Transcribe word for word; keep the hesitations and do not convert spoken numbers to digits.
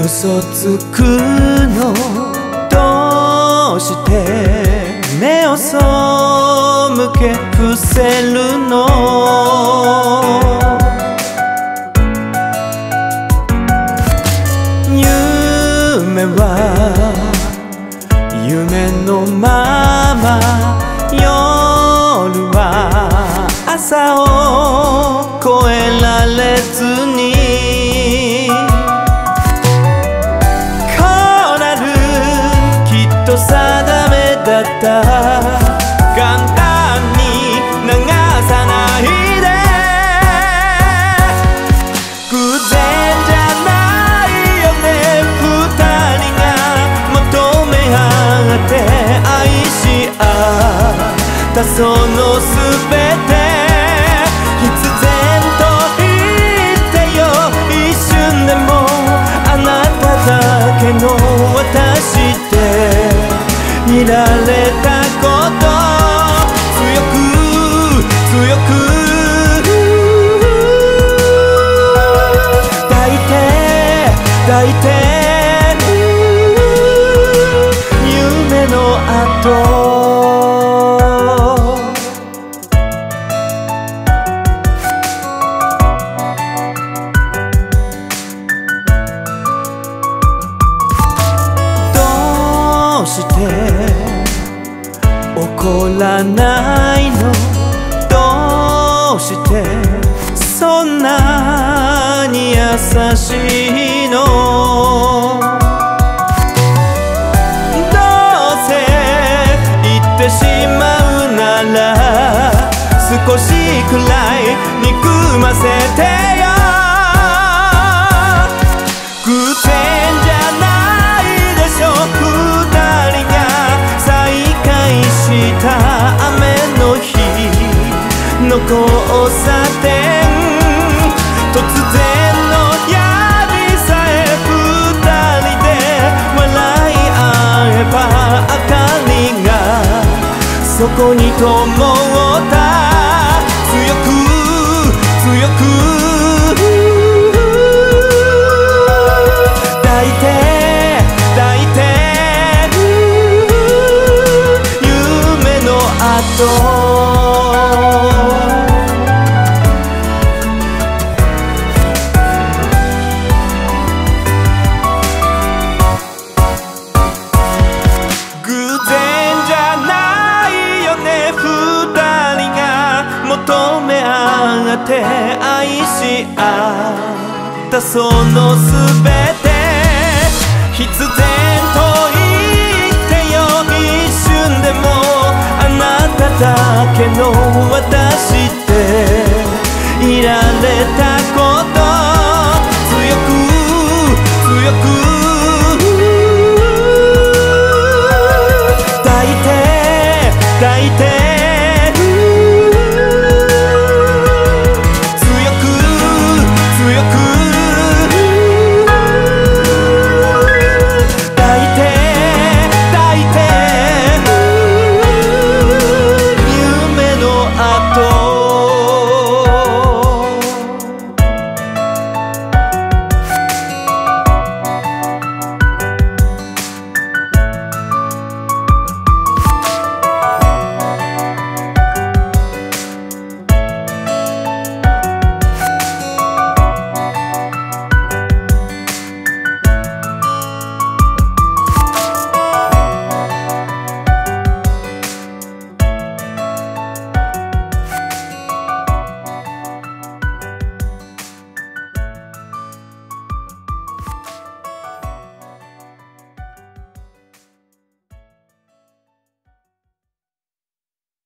嘘つくのどうして目を背け伏せるの夢は夢のまま夜は朝を越えられずに定めだった簡単に流さないで偶然じゃないよね二人が求め合って愛し合ったその全て必然と言ってよ一瞬でもあなただけの私っていられたこと強く強く抱いて抱いて夢の後どうして怒らないのどうしてそんなに優しいのどうせ言ってしまうなら少しくらい憎ませてよ偶然じゃないでしょ二人がした雨の日の交差点突然の闇さえ二人で笑い合えば明かりがそこに灯った強く強く抱いて抱いて偶然じゃないよね二人が求め合って愛し合ったその全て必然と言ってよ一瞬でもあなただけの私っていられたこと強く強く